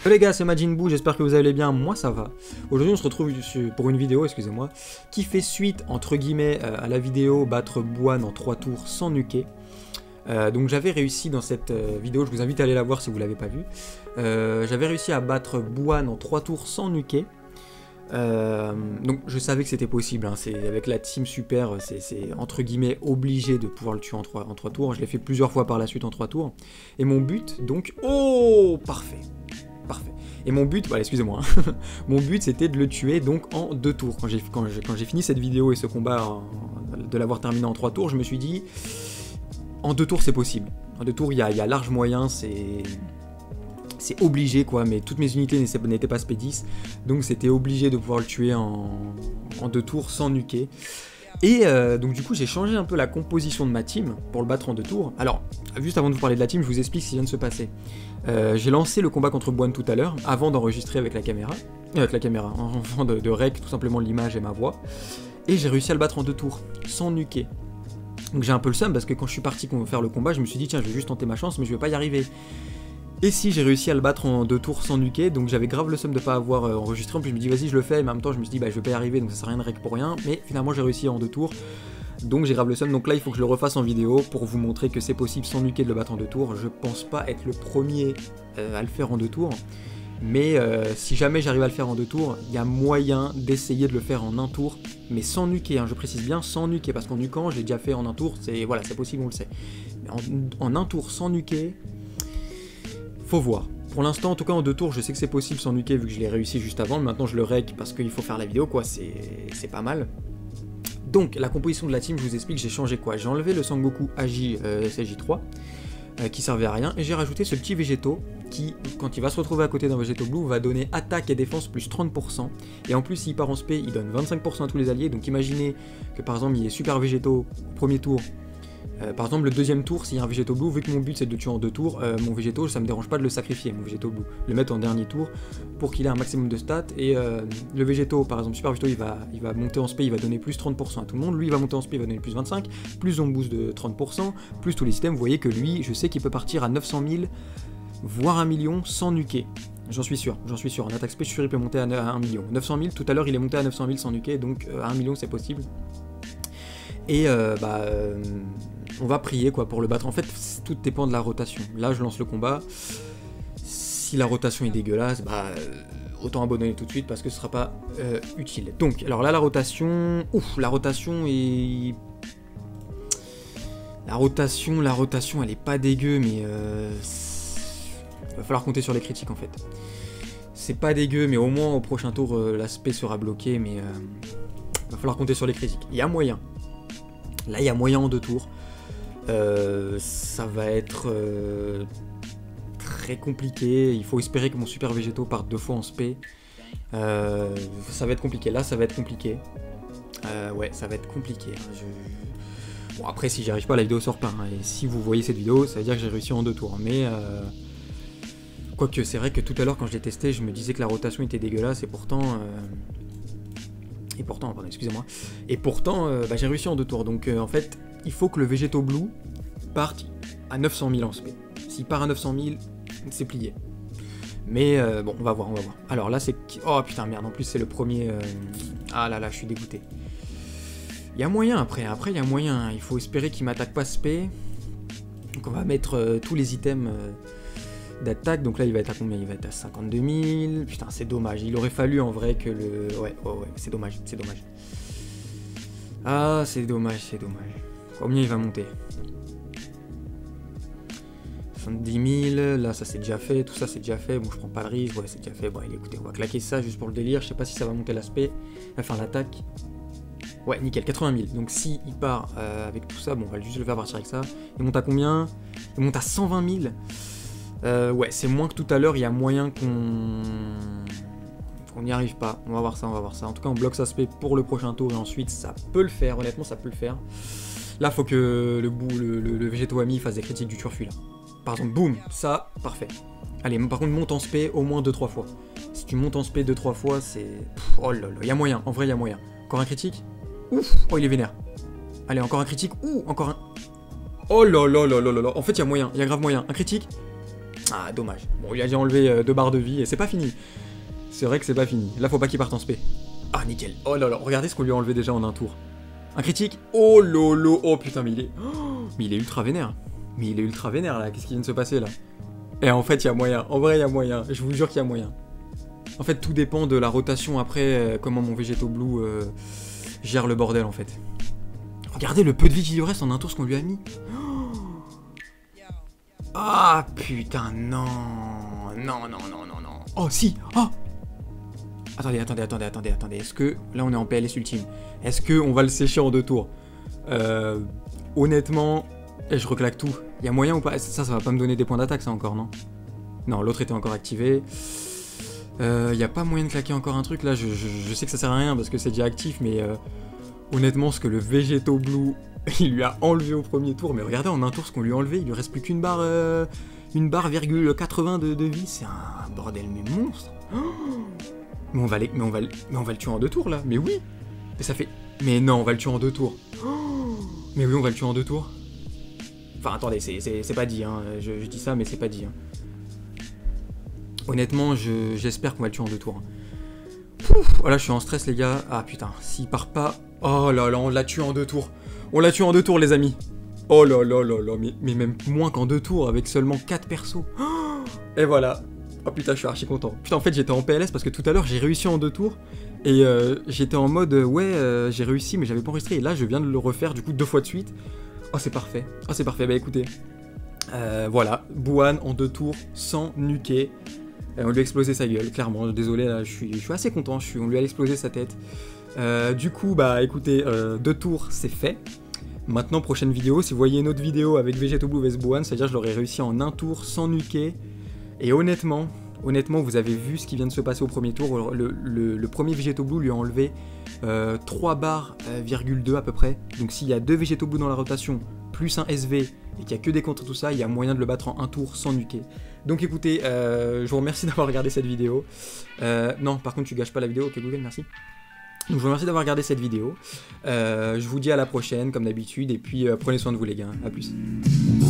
Salut les gars, c'est Majin Buu, j'espère que vous allez bien, moi ça va. Aujourd'hui on se retrouve pour une vidéo, excusez-moi, qui fait suite entre guillemets à la vidéo battre Bouane en 3 tours sans nuker. Donc j'avais réussi dans cette vidéo, je vous invite à aller la voir si vous l'avez pas vue. J'avais réussi à battre Bouane en 3 tours sans nuker. Donc je savais que c'était possible, hein. C'est avec la team super, c'est entre guillemets obligé de pouvoir le tuer en 3 tours. Je l'ai fait plusieurs fois par la suite en 3 tours. Et mon but donc, oh parfait. Parfait. Et mon but, voilà, excusez-moi, hein. Mon but c'était de le tuer donc en 2 tours. Quand j'ai fini cette vidéo et ce combat, de l'avoir terminé en 3 tours, je me suis dit, en 2 tours c'est possible. En 2 tours il y a large moyen, c'est obligé quoi, mais toutes mes unités n'étaient pas spé 10, donc c'était obligé de pouvoir le tuer en 2 tours sans nuker. Et donc du coup j'ai changé un peu la composition de ma team pour le battre en 2 tours. Alors, juste avant de vous parler de la team, je vous explique ce qui vient de se passer. J'ai lancé le combat contre Bouane tout à l'heure, avant d'enregistrer avec la caméra, avant de rec tout simplement l'image et ma voix, et j'ai réussi à le battre en 2 tours, sans nuker. Donc j'ai un peu le seum parce que quand je suis parti faire le combat, je me suis dit tiens je vais juste tenter ma chance mais je vais pas y arriver. Et si j'ai réussi à le battre en 2 tours sans nuker, donc j'avais grave le seum de pas avoir enregistré, en plus je me dis vas-y je le fais, mais en même temps je me suis dit bah je vais pas y arriver donc ça sert à rien de rec pour rien, mais finalement j'ai réussi en 2 tours, donc j'ai grave le seum, donc là il faut que je le refasse en vidéo pour vous montrer que c'est possible sans nuker de le battre en 2 tours. Je pense pas être le premier à le faire en 2 tours, mais si jamais j'arrive à le faire en 2 tours, il y a moyen d'essayer de le faire en 1 tour, mais sans nuker, hein, je précise bien sans nuker, parce qu'en nukant je l'ai déjà fait en 1 tour, voilà, c'est possible, on le sait. Mais en 1 tour sans nuker, faut voir. Pour l'instant, en tout cas en 2 tours, je sais que c'est possible sans nuker vu que je l'ai réussi juste avant. Maintenant, je le rec parce qu'il faut faire la vidéo, quoi. C'est pas mal. Donc, la composition de la team, je vous explique, j'ai changé quoi. J'ai enlevé le Sangoku Agi SJ3 qui servait à rien et j'ai rajouté ce petit végéto qui, quand il va se retrouver à côté d'un végéto blue, va donner attaque et défense plus 30%. Et en plus, s'il part en spé, il donne 25% à tous les alliés. Donc, imaginez que par exemple, il y ait super végéto au premier tour. Par exemple, le deuxième tour, s'il y a un végéto blue, vu que mon but c'est de le tuer en 2 tours, mon végéto, ça me dérange pas de le sacrifier, mon végéto blue, le mettre en dernier tour pour qu'il ait un maximum de stats. Et le végéto, par exemple, super végéto, il va monter en spé, il va donner plus 30% à tout le monde. Lui, il va monter en spé, il va donner plus 25, plus on boost de 30%, plus tous les items. Vous voyez que lui, je sais qu'il peut partir à 900 000, voire 1 million sans nuker. J'en suis sûr. En attaque spé, je suis sûr qu'il peut monter à 1 million. 900 000, tout à l'heure, il est monté à 900 000 sans nuker, donc à 1 million, c'est possible. Et on va prier quoi pour le battre. En fait, tout dépend de la rotation. Là, je lance le combat. Si la rotation est dégueulasse, autant abandonner tout de suite parce que ce sera pas utile. Donc, alors là, la rotation est... La rotation, elle est pas dégueu, mais il va falloir compter sur les critiques en fait. C'est pas dégueu, mais au moins au prochain tour, l'aspect sera bloqué, mais il va falloir compter sur les critiques. Il y a moyen. Là, il y a moyen en 2 tours. Ça va être très compliqué. Il faut espérer que mon super végéto parte 2 fois en spé. Ça va être compliqué. Là, ça va être compliqué. Ouais, ça va être compliqué. Bon, après, si j'y arrive pas, la vidéo sort pas. Hein. Et si vous voyez cette vidéo, ça veut dire que j'ai réussi en 2 tours. Mais quoique, c'est vrai que tout à l'heure, quand je l'ai testé, je me disais que la rotation était dégueulasse. Et pourtant, pardon, excusez-moi. Et pourtant, j'ai réussi en 2 tours. Donc, en fait, il faut que le végéto blue parte à 900 000 en spé. S'il part à 900 000, c'est plié. Mais bon, on va voir. Alors là, c'est... Oh putain, merde, en plus c'est le premier... Ah là là, je suis dégoûté. Il y a moyen après, il y a moyen. Il faut espérer qu'il m'attaque pas spé. Donc on va mettre tous les items d'attaque. Donc là, il va être à combien? Il va être à 52 000. Putain, c'est dommage. Il aurait fallu en vrai que le... Ouais, c'est dommage. Ah, c'est dommage. Combien il va monter? 70 000, là ça c'est déjà fait, tout ça c'est déjà fait, bon je prends pas le risque, ouais c'est déjà fait, bon allez, écoutez, on va claquer ça juste pour le délire, je sais pas si ça va monter l'aspect, enfin l'attaque. Ouais, nickel, 80 000, donc si il part avec tout ça, bon on va juste le faire partir avec ça. Il monte à combien? Il monte à 120 000. Ouais, c'est moins que tout à l'heure, il y a moyen qu'on n'y arrive pas, on va voir ça. En tout cas on bloque ça aspect pour le prochain tour et ensuite ça peut le faire, honnêtement ça peut le faire. Là, faut que le végéto ami fasse des critiques du turfu, là. Par exemple, boum, ça, parfait. Allez, par contre, monte en spé au moins 2-3 fois. Si tu montes en spé 2-3 fois, c'est... Oh là là, il y a moyen, en vrai, il y a moyen. Encore un critique? Ouf, oh, il est vénère. Allez, encore un critique, ouh, encore un... Oh là là là là là là, en fait, il y a moyen, il y a grave moyen. Un critique? Ah, dommage. Bon, il a déjà enlevé 2 barres de vie et c'est pas fini. C'est vrai que c'est pas fini. Là, faut pas qu'il parte en spé. Ah, nickel. Oh là là, regardez ce qu'on lui a enlevé déjà en un tour. Un critique. Oh lolo. Oh putain, mais il est... Oh, mais il est ultra vénère. Mais il est ultra vénère, là. Qu'est-ce qui vient de se passer, là? Et en fait, il y a moyen. En vrai, il y a moyen. Je vous jure qu'il y a moyen. En fait, tout dépend de la rotation après, comment mon Végéto Blue gère le bordel, en fait. Regardez le peu de vie qui lui reste en un tour, ce qu'on lui a mis. Ah, putain, non. Non, non, non, non, non. Oh, si. Oh. Attendez. Est-ce que... Là, on est en PLS ultime. Est-ce que on va le sécher en 2 tours? Honnêtement... Et je reclaque tout. Il y a moyen ou pas? Ça va pas me donner des points d'attaque, ça, encore, non? Non, l'autre était encore activé. Y a pas moyen de claquer encore un truc, là. Je sais que ça sert à rien, parce que c'est déjà actif, mais... honnêtement, ce que le Végéto Blue... il lui a enlevé au premier tour. Mais regardez, en un tour, ce qu'on lui a enlevé, il lui reste plus qu'une barre... une barre, 80 de vie. C'est un bordel, mais monstre. Oh, mais on va le tuer en 2 tours, là. Mais oui. Mais ça fait... Mais non, on va le tuer en 2 tours. Oh, mais oui, on va le tuer en 2 tours. Enfin, attendez, c'est pas dit, hein. Je dis ça, mais c'est pas dit, hein. Honnêtement, j'espère qu'on va le tuer en 2 tours. Oh là, je suis en stress, les gars. Ah, putain, s'il part pas... Oh là là, on l'a tué en 2 tours. On l'a tué en 2 tours, les amis. Oh là là là là, mais même moins qu'en 2 tours, avec seulement 4 persos. Oh, et voilà. Oh putain, je suis archi content. Putain, en fait, j'étais en PLS parce que tout à l'heure, j'ai réussi en 2 tours. Et j'étais en mode, ouais, j'ai réussi, mais j'avais pas enregistré. Et là, je viens de le refaire, du coup, 2 fois de suite. Oh, c'est parfait. Oh, c'est parfait. Bah, écoutez. Voilà. Bouane en 2 tours, sans nuquer. On lui a explosé sa gueule, clairement. Désolé, là, je suis assez content. On lui a explosé sa tête. Du coup, bah, écoutez, 2 tours, c'est fait. Maintenant, prochaine vidéo, si vous voyez une autre vidéo avec Végéto Blue vs Bouane, c'est-à-dire que je l'aurais réussi en 1 tour, sans nuquer. Et honnêtement, vous avez vu ce qui vient de se passer au premier tour. Le premier Végéto Blue lui a enlevé 3 barres, 2 à peu près. Donc s'il y a 2 Végéto Blue dans la rotation, plus un SV, et qu'il n'y a que des contre tout ça, il y a moyen de le battre en 1 tour sans nuquer. Donc écoutez, je vous remercie d'avoir regardé cette vidéo. Non, par contre, tu gâches pas la vidéo. Ok, Google, merci. Donc je vous remercie d'avoir regardé cette vidéo. Je vous dis à la prochaine, comme d'habitude. Et puis, prenez soin de vous, les gars. A plus.